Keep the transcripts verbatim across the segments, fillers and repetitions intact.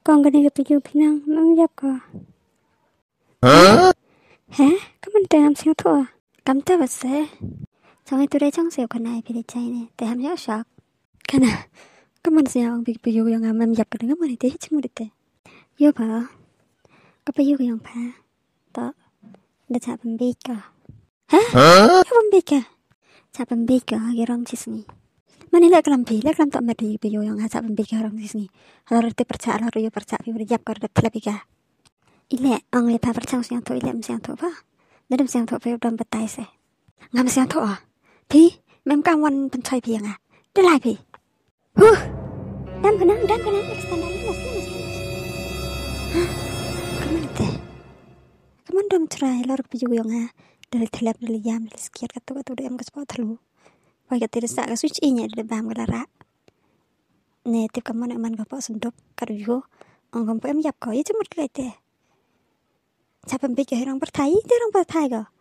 con cái này gặp nhiều phi năng nó dập co hả các bạn đang làm sao thôi cảm thấy vật sẽ xong tôi đây trong siêu con này thì chạy này để ham nhớ sạc cái nào các bạn sao bị bị yêu yang am dập cái đó mà đi thế chứ mà đi thế yêu bà các bạn yêu yang bà đó để chạm bên bị cả hả chạm bên bị cả chạm bên bị cả cái rong cisni mana lek lam pi lek lam tak mati bi yo yang chạm bên bị cả rong cisni kalau rete percaya kalau yo percaya bi dập cái đó lebih cả ile ang le pa percaya siang tu ile siang tu ba dalam siang tu bi dom betai se ngam siang tu ah pi mem kang wan pen chai pi ngaได้ไรพี่ฮู้ดำขนาดดำขนาด extend ได้แล้วสิๆkaman te kaman dom try lor pi yo nga dari thlap dari yam dari skiat katu katu dem ka spot thlu wa ka tir sa ka switch in ya de bam ka ra ne te kaman man ka pa sundop ka yo ang kam em yap ko ye chmut kai te cha pam bi ke rong par thai te rong par thai ka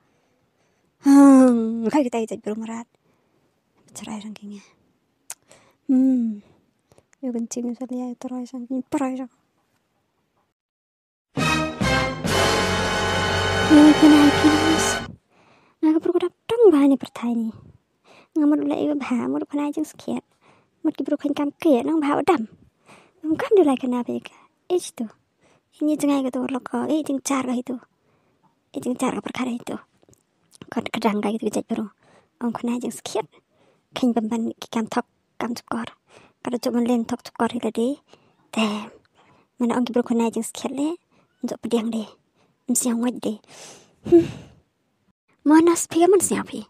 hm khai ka tai jai marat try rang kinga Hmm, yo kencing sekali terus angin perai rak. Yo kena pinis. Nga perlu datang bahane pertai ni. Nga mod lai bah mod panai jeng sekiat. Mod ki perlu kan kam ke nang bah dam. Ngam kam de lai kena be ka. Ich tu. Ini jengai ka tu lok ka eh jeng car ka itu. Eh jeng car ka perkara itu. Kan kadang ka itu jaj perlu. Ong kena jeng sekiat. King pemban ki kam thok kam cukor kalau cuma len tok cukor itu deh teh mana orang kibru kena jeng sekian le untuk pediang deh mesti yang wajib deh mana sepia mana siapa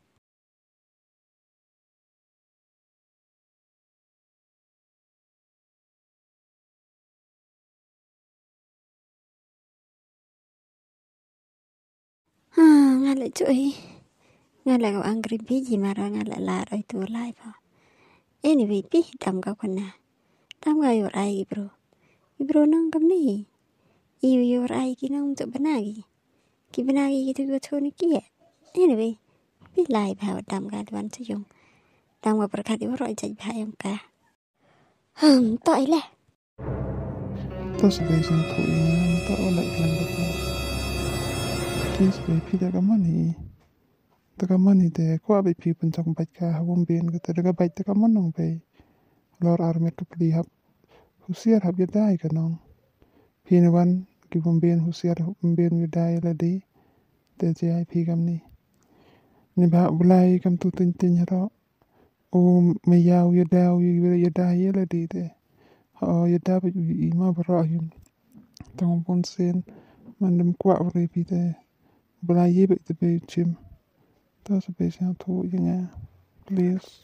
hmm ngalai cuy ngalai kau anggri biji marah ngalai lara itu lai pa anyway pi dam ka kona dam ga yor ai bro bro nang kam ni i yor ai ki nang to banagi ki banagi ki to thoni ki anyway pi lai ba dam ga dwan chu yung dam ga prakhat yor ai jai ba em ka hm to ai le to sebai sing thu in to lai kan ba ko ki sebai pi da ka mani Taka mani de ko abai pi pun chong baik ka hawom ben ka taka baik taka manong bai lor armet to pli hab husiar hab yadai ka nong pi ne wan ki bom ben husiar hab ben yadai la de de je ai pi gam ni ni ba bulai kam tu tin tin ro o me yaw yadaw yadai la de de ha yadai ba i ma bra yum tong pon sen mandem kwa ri pi de bulai ye ba te be chim That's a bit of a yang please.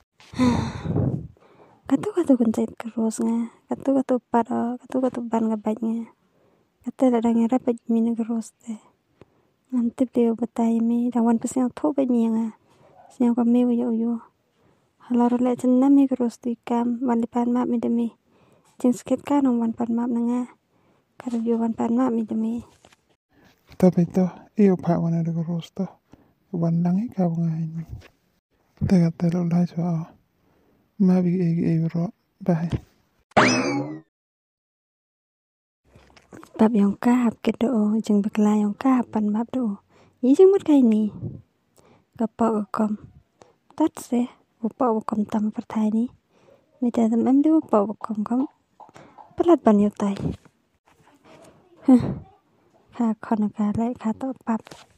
Katu katu kencet terus nga, katu katu pada, katu katu ban ngabanya, katu ada yang rapat mina terus deh. Nanti dia betai mi, dawan pesiang thau banyi nga, siang kami uyo uyo. Halar le cenna mi terus di kam, wan depan map mi demi, jeng sikit kan wan pan map nga, kalau yo wan pan map mi demi. Tapi tu, iyo pak wan ada terus tu. Wan lang ikaw ngayon. Teka telo lai so mabi egi egi ro bye. Bab yang kahap ke do jeng bekla yang kahap pan bab do. Yi jeng mut kai ni. Kapau kom. Tat se upau kom tam pertai ni. Mita tam em du upau kom kom. Pelat ban yo tai. Huh. Kha khona ka lai kha to pap.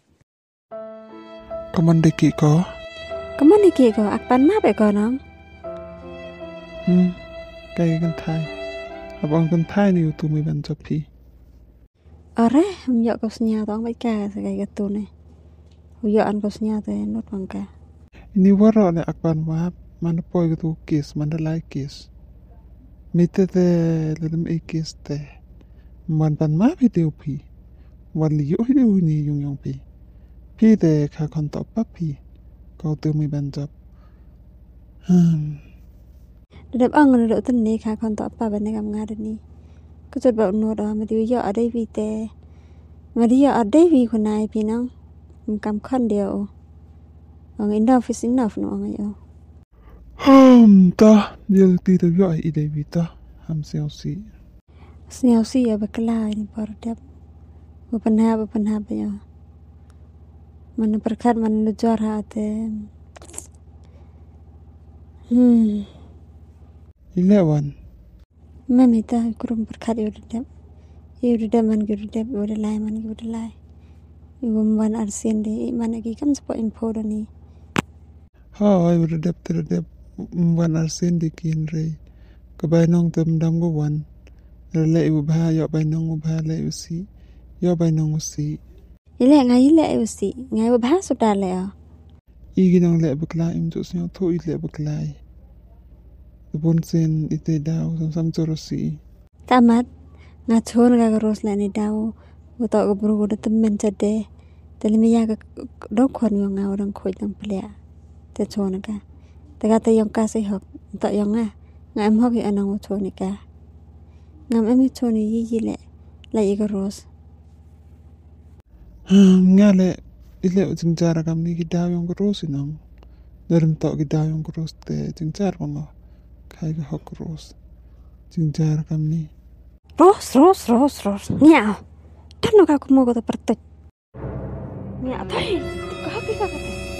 Kaman deki ko? Kaman deki ko akpan map e ko nong? Hmm, kaya kan thai. Abang kan thai ni utu mi ban jopi. Are, myo ko snya tong bai ka sa kay gatu ne. Uyo an ko snya te not bang ka. Ini waro ne akpan map man poi tu kis man lai kis. Mite te ledem e kis te. Man pan map itu pi. Wan li yo itu ni yung yung pi. Pi de ka kon top pa pi ko tu mi ban job hmm Đợt ông người đỡ tuần này khá còn tỏ bà bên này gặp ngà đợt này cứ chợt bảo nốt đó mà đi ở đây vì tè mà đi ở đây vìคนnàyพี่น้องmình cầm khăn điều ở ngay đâu phải xin nào phải nói ngay đâu hmm ta giờ đi tới gọi ý đây vì ta ham xeo xí Seniau sih ya berkelai ni baru dia berpenah berpenah banyak. Mana berkat mana luar hati. Hmm. Eleven. Mami ta kurang berkat itu dia. Itu dia man gitu dia udah lai man gitu lai. Ibu man arsian di mana lagi kan sebab info ni. Hai udah dap terdap wan arsian di kinre. Kebainong temdam wan. Lele ibu bahaya bainong bahaya usi. Yo bainong usi. Ile ngai ile usi ngai bahas sudah le. Igi nong le beklai untuk seniau tu ile beklai. Bun sen ite daw sam sam corosi. Tamat ngachon ga ros la ni daw. Buto ko buru ko temen cede. Telimiya ka do kon yo nga orang khoi lang plea. Te chona ka. Te ga te yong ka se hok. Ta yong nga. Nga em hok yi anang choni ka. Ngam em choni yi yi le. La yi ka ros. Nga le ile uting cara kam ni ki daw yung ros inong. Dalam tok ki daw yung ros te ting cara kono. Kai ka hok ros. Ting cara kam ni. Ros ros ros ros. Nya. Tano ka kumo ko ta pertek. Nya tai. Ka happy ka ka.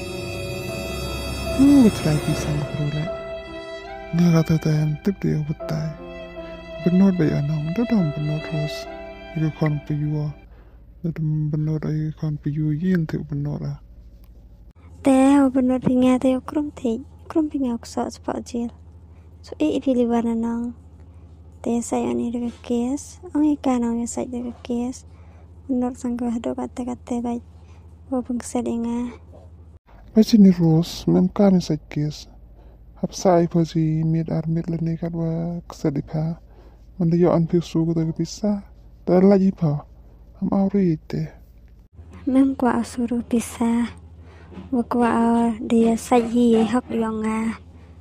Oh, try pisang kurula. Nga kata tem tip dia butai. Benod bay anong dadam benod ros. Iku kon piyua. Dadam benod ay kon piyu yin tip benod ah. Te benod pinga te krum te. Krum pinga ko sa spot jail. So i pili wana nang. Te saya ni de kes. Ang ikanong ya sa de kes. Benod sangko hado kate kate bay. Wo pengset inga. Macam ni ros mem kami sa kes. Hapsai posi mid ar mid lene kat wa kesedipa. Manda yo an pisu ko ta bisa. Ta lagi pa. Am auri ite. Mem kwa suruh bisa. Wa kwa dia sayi hok yong a.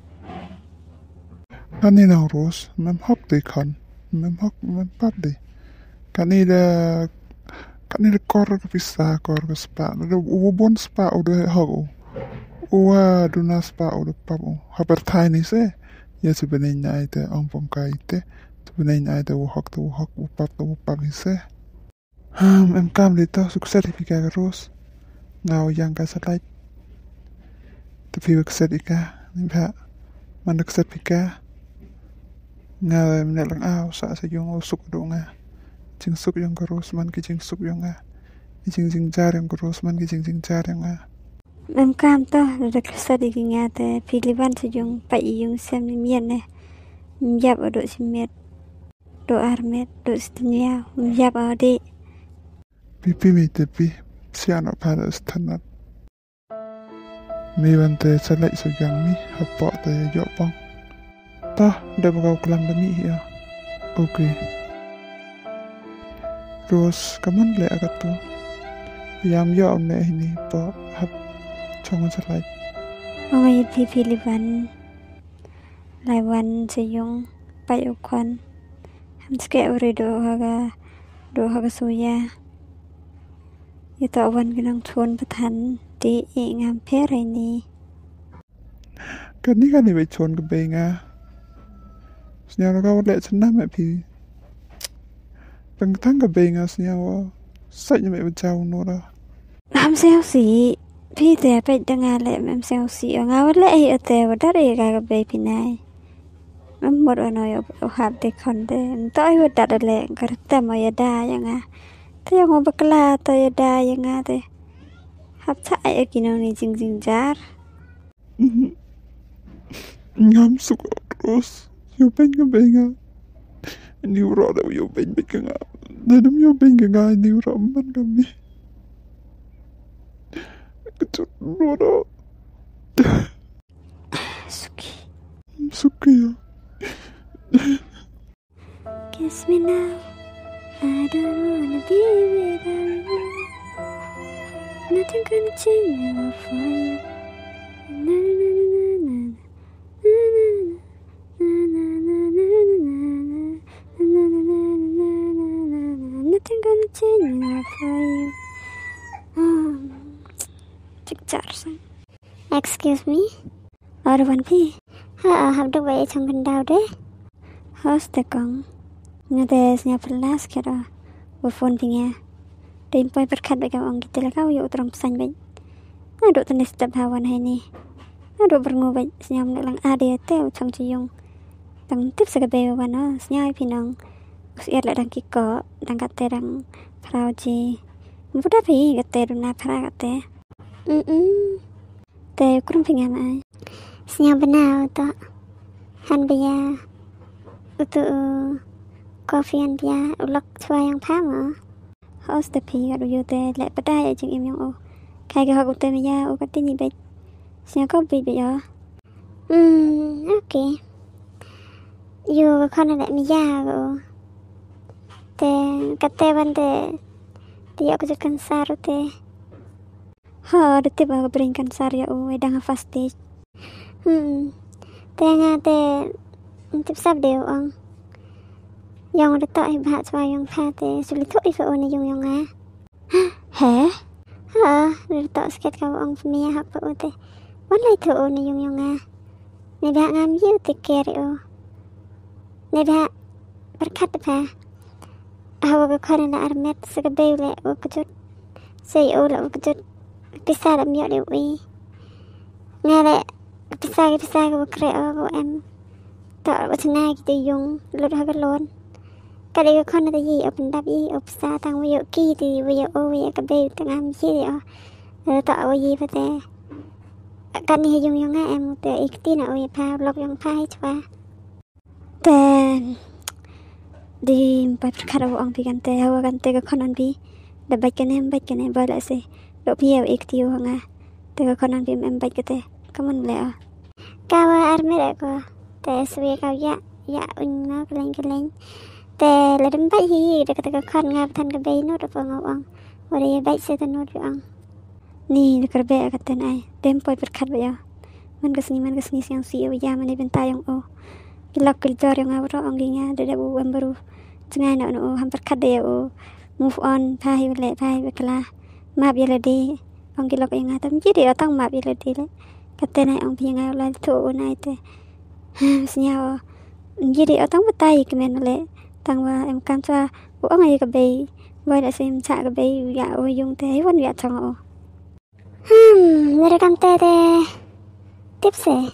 Kani na ros mem hok de kan. Mem hok mem pat de. Kani da kani da kor ka bisa kor ka spa. Da u bon spa u da hok. Uwa duna spa udah papu haber tiny se ya sebenarnya itu ampun kaite sebenarnya itu wahak tu wahak upap tu upap se ham em kam itu sukses sertifikat terus ngau yang ka slide tapi sertifikat ni ba mandak sertifikat ngau menelang au sa sa yung usuk donga jing suk yung terus man ki jing suk yung a jing jing jar yung terus man ki jing jing jar yung a. Mem kam to da klasa di kinga te pilihan sejung pai yung sem ni mian ne. Mjap do simet. Do armet do stinya mjap ade. Pipi mi tepi siano pada standar. Mi bante salai sejang mi apa te jopong. Tah da bakau kelam demi ya. Oke. Terus kaman le akat tu. Yam yo ne ini pa hap chong salai. Ongai pi pilihan. Lai wan sejung pai ukwan. Ham ske ore do haga do haga suya. Itu awan genang chon patan di ingam pere ni. Kan ni kan ni be chon ke benga. Senyara kau le senam me pi. Pengtang ke benga senyara. Sai me bejau nora. Ham seo si pi te pe denga le mem seo si ngaw le ai ate wa dar ai ga be pi nai. Mem mod ono yo hab de kon de toi wa dar le gar ta mo ya da yang a. Te yang bakla to ya da yang a te. Hab cha ai kino ni jing jing jar. Ngam suk terus. Yo ben ke benga. Ni ro da yo ben be nga. Dadam yo ben nga ni ro man kami. Kecut nora. Suki. Suki ya. Kiss me now. I don't wanna be without you. Nothing can change my love for you. Na na na na na. Nothing gonna change my love for you. Excuse me. Ở one pi. Ha học được vậy trong gần đào đấy. Host the con. Ngade senya pelas kira wafon pinga. Tim poi berkat bagi orang kita lah kau yuk terang pesan baik. Aduk tenis tetap hawan hai ni. Aduk berngu baik senyum nak lang ada teu chong ciyung. Tang tip sagabe wana senyai pinang. Usiar lah dang kiko dang kate dang parau ji. Muda pi kate duna para kate. Mm te kurang pinga mai. Senyum benau tak. Han biya utu kopi an biya ulok chua yang pama. Hos te pi kat uyu te lek pedai jeng im yang o. Kai ke hok te miya o kat ni baik. Senyum kau bi bi ya. Hmm, okay. Yo con lek miya go. Te kate bande dia aku jekan saru te. Ha, de te ba berinkan sar ya o edang fasti. Hmm. Te nga te tip sab deu ong. Yang de tak ibat swa yang pha te sulit tu ifa on yung yung a. He? Ha, de tak sket ka ong pemia hak pa te. Wan lai tu on yung yung a. Ne ba ngam yu te kere o. Ne ba berkat pa. Hawa ka khana na armet sagabe le o kujut. Sei o la o kujut. Pisah lam yo de wi. Ngale pisah pisah ka kre o em. Tak wa chana ki te yung lut ha ka lon. Ka de ka khana te yi o pendap yi o pisah tang wi yo ki ti wi yo o wi ka be tang am yi o. Tak wa yi pa te. Ka ni yung yung a em te ikti na o yi pa lok yung pa hai chwa. Ten di pai perkara wo ang pi kan te hawa kan te ka khonan bi da bai kan em bai kan em ba la se do pi eu ikti yo nga te ka khonan bi em bai ka te kaman le a kawa arme le ko te swe ka ya ya un na keleng keleng te le dem bai hi de ka te ka khon nga than ka bai no do pa ngau ang wa de bai se te no do ang ni de ka be ka te nai dem pai perkat ba ya man ka sni man ka sni siang si o ya man ben tayong o Kilak kiljar yang awro angginya dada bu baru cengai nak no hampir kada o move on pai le pai bekala map ya ledi ang kilak yang atam jadi atang map ya ledi le kata nai ang pinga la tu nai te senya jadi atang betai kemen le tang wa em kan cha bu ang ai ka be wa da sim cha ka be ya o yung te wan ya chang o hmm nere kan te de tips e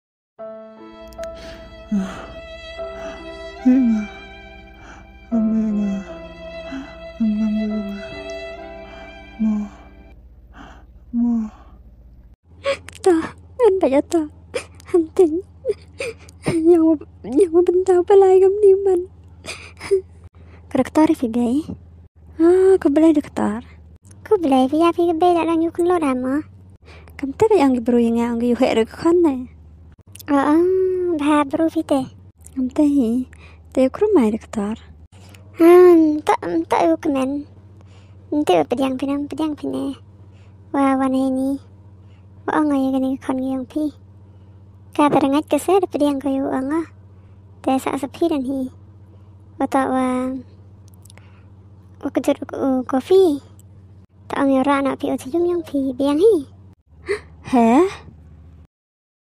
Inga, amenga, amnamulunga, mo, mo. Ta, an ba ta, hanting, yang yang bentau palai gam ni man. Karakter fi bay. Ah, ko balai doktor. Ko balai fi ya fi bay da lang yukun lo dama. Kam te ba ang gibru yang ang yu he re khon ne. Ah. Bah baru fite. Amte hi. Te kru mai doktor. Hmm, tak tak u kemen. Nte pediang pinam pediang pine. Wa wane ni. Wa ngai gani khon ngiang pi. Ka terengat ke se pediang kayu anga. Te sa sapi dan hi. Wa ta wa wa kejut kopi. Ta ang ra na pi o chum yang pi biang hi. He?